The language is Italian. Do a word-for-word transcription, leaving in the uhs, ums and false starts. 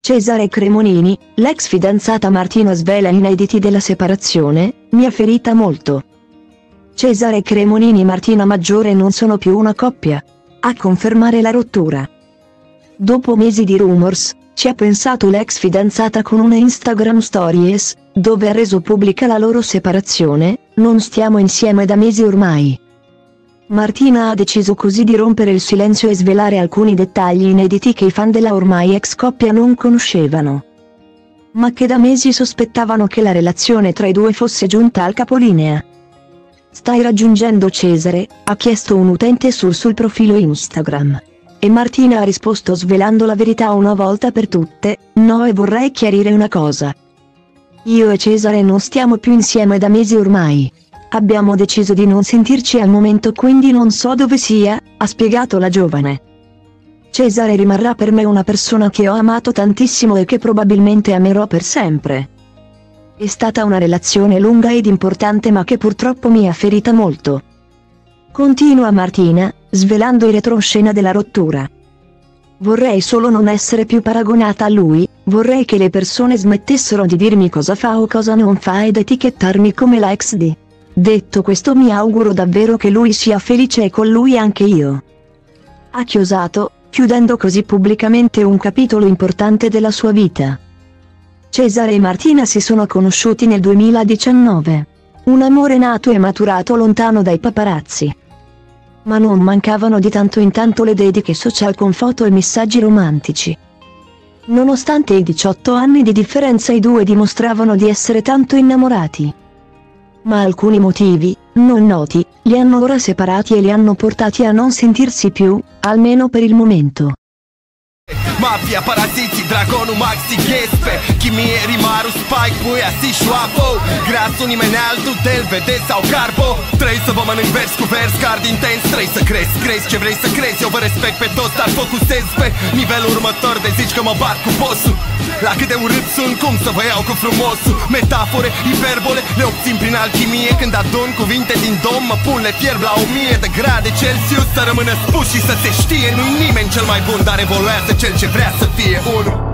Cesare Cremonini, l'ex fidanzata Martina svela inediti della separazione, mi ha ferita molto. Cesare Cremonini e Martina Maggiore non sono più una coppia. A confermare la rottura. Dopo mesi di rumors, ci ha pensato l'ex fidanzata con una Instagram Stories, dove ha reso pubblica la loro separazione, non stiamo insieme da mesi ormai. Martina ha deciso così di rompere il silenzio e svelare alcuni dettagli inediti che i fan della ormai ex coppia non conoscevano, ma che da mesi sospettavano che la relazione tra i due fosse giunta al capolinea. Stai raggiungendo Cesare? Ha chiesto un utente sul suo profilo Instagram. E Martina ha risposto svelando la verità una volta per tutte: no, e vorrei chiarire una cosa. Io e Cesare non stiamo più insieme da mesi ormai. Abbiamo deciso di non sentirci al momento, quindi non so dove sia, ha spiegato la giovane. Cesare rimarrà per me una persona che ho amato tantissimo e che probabilmente amerò per sempre. È stata una relazione lunga ed importante, ma che purtroppo mi ha ferita molto. Continua Martina, svelando il retroscena della rottura. Vorrei solo non essere più paragonata a lui, vorrei che le persone smettessero di dirmi cosa fa o cosa non fa ed etichettarmi come la ex di. Detto questo, mi auguro davvero che lui sia felice e con lui anche io. Ha chiosato, chiudendo così pubblicamente un capitolo importante della sua vita. Cesare e Martina si sono conosciuti nel duemiladiciannove. Un amore nato e maturato lontano dai paparazzi. Ma non mancavano di tanto in tanto le dediche social con foto e messaggi romantici. Nonostante i diciotto anni di differenza, i due dimostravano di essere tanto innamorati. Ma alcuni motivi, non noti, li hanno ora separati e li hanno portati a non sentirsi più, almeno per il momento. Mafia, parazici, dragonu, maxi, gjespe Chimie, rimaru, spike, boja, si šuapo Grasul nimeni altul, del vede sau carbo Trebuie să vă mănânc vers cu vers, card intens Trebuie să crezi, crezi ce vrei să crezi Eu vă respect pe toți, dar focusez pe nivelul următor De zici că mă bat cu bossul La cât de urât sunt, cum să vă iau cu frumosul Metafore, hiperbole, le obțin prin alchimie Când adun cuvinte din dom, mă pun, le fierb la o mie de grade Celsius Să rămână spus și să se știe Nu-i nimeni cel mai bun, dar evoluează cel ce vrea să fie unul.